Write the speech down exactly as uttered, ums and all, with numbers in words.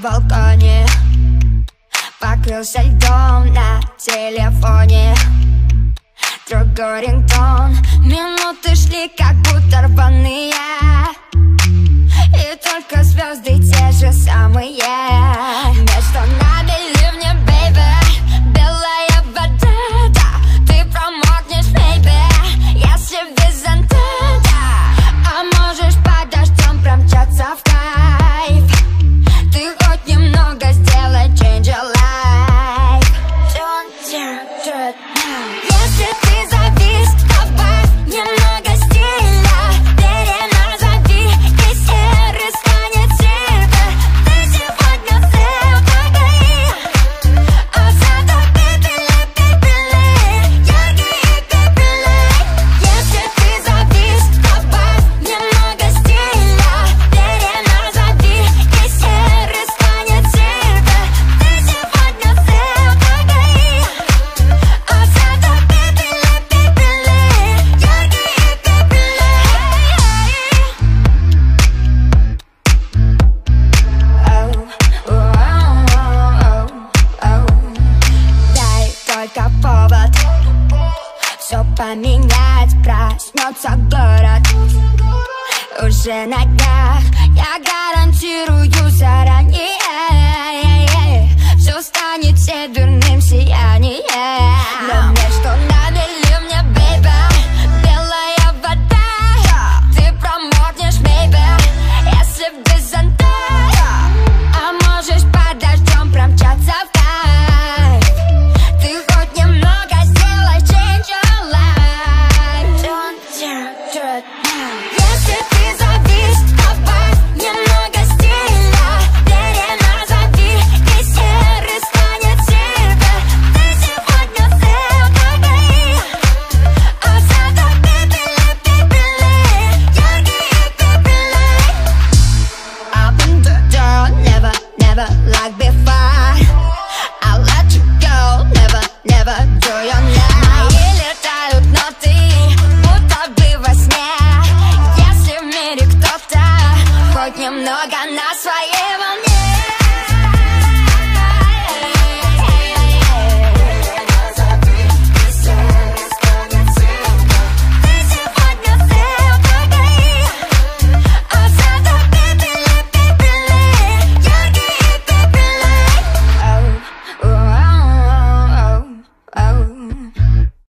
балконе, покрылся льдом на телефоне. Другой рингтон, минуты шли как будто рваные, и только звезды те же самые. Между нами ливни, бэйби, белая вода, да. Ты промокнешь, бэйби, если без антенна. А можешь под дождем промчаться в кайф. Ты хоть немного сделай change your life. Don't dare do it now. Если ты завис, добавь немного стиля. Переназови, и серый станет сильно. Ты сегодня целый, а завтра пепели, пепели, яркие пепели. Если ты завис, добавь немного стиля. Переназови, и серый станет сильно. Ты сегодня целый, а завтра пепели, пепели, яркие пепели. Дай только повод все поменять, проснется город уже на днях. Я гарантирую заранее, все станет северным сиянием. Но между нами ливни, бэйби, белая вода. Ты промокнешь, бэйби, если без антенна. А можешь под дождем промчаться в кайф. Ты хоть немного сделай change your life. Don't dare do it now. Если ты завис, добавь немного стиля. Переназови, и серый станет сильно. Ты сегодня целый, а завтра пепели, пепели, яркие пепели. Up and down, never, never like before. I'll let you go, never, never do your now.